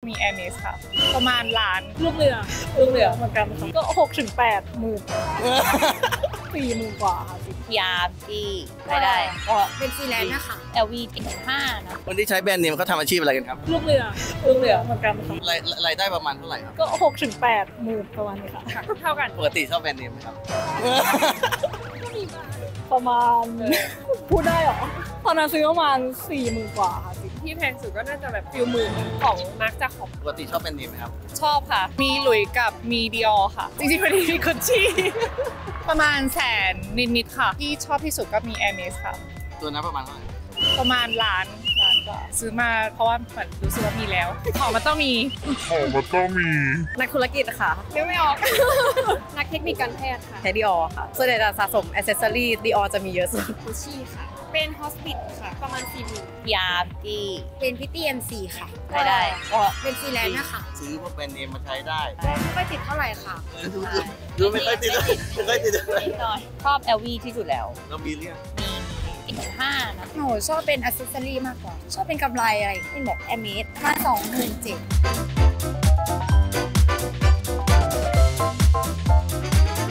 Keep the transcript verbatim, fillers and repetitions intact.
มีแอร์เมสค่ะประมาณล้านลูกเรือลูกเรือเหมือนกันค่ะก็หกถึงแปดหมื่นสี่หมื่นกว่าค่ะยาที่รายได้ก็เป็นฟรีแลนซ์นะคะแอล วี เจ็ดสิบห้านะคนที่ใช้แบรนด์เนมเขาทำอาชีพอะไรกันครับลูกเรือลูกเรือเหมือนกันค่ะรายรายได้ประมาณเท่าไหร่ครับก็หกถึงแปดหมื่นประมาณนี้ค่ะเท่ากันปกติชอบแบรนด์เนมไหมครับประมาณพูดได้เหรอตอนนั้นซื้อประมาณสี่หมื่นกว่าค่ะที่แพงสุดก็น่าจะแบบฟิลหมื่นของมาร์คจาขอบปกติชอบแบรนด์เนมไหมครับชอบค่ะ มีหลุยส์กับมีดิออค่ะ จริงๆไม่ได้มีกุชชี่ ประมาณแสนนิดๆค่ะ ที่ชอบที่สุดก็มีแอร์เมสค่ะตัวนั้นประมาณเท่าไหร่ประมาณล้านล้านกว่าซื้อมาเพราะว่าเหมือนรู้สึกว่ามีแล้ว ของมันต้องมีของมันต้องมีนักธุรกิจค่ะเรียกไม่ออกนักเทคนิคการแพทย์ค่ะใช้ดิออค่ะส่วนใหญ่จะสะสมอ c เซสซอรี่ดิออจะมีเยอะสุดกุชชี่ค่ะ เป็นฮอสปิทค่ะ ประมาณสี่หมื่นยาที่เป็นพิตตี้เอ็มซีค่ะรายได้ก็เป็นฟรีแลนซ์นะคะซื้อพวกแบรนด์เนมมาใช้ได้ไม่ค่อยติดเท่าไหร่ค่ะดูดูดูไม่ค่อยติดเลยไม่ค่อยติดเลยนิดหน่อยชอบ แอล วี ที่สุดแล้วเรามีเรื่องมีเจ็ดสิบห้านะหนูชอบเป็นอัซเซสซอรี่มากกว่า ชอบเป็นกำไรอะไรเป็นแบบแอมเมสมาสองหมื่นเจ็ด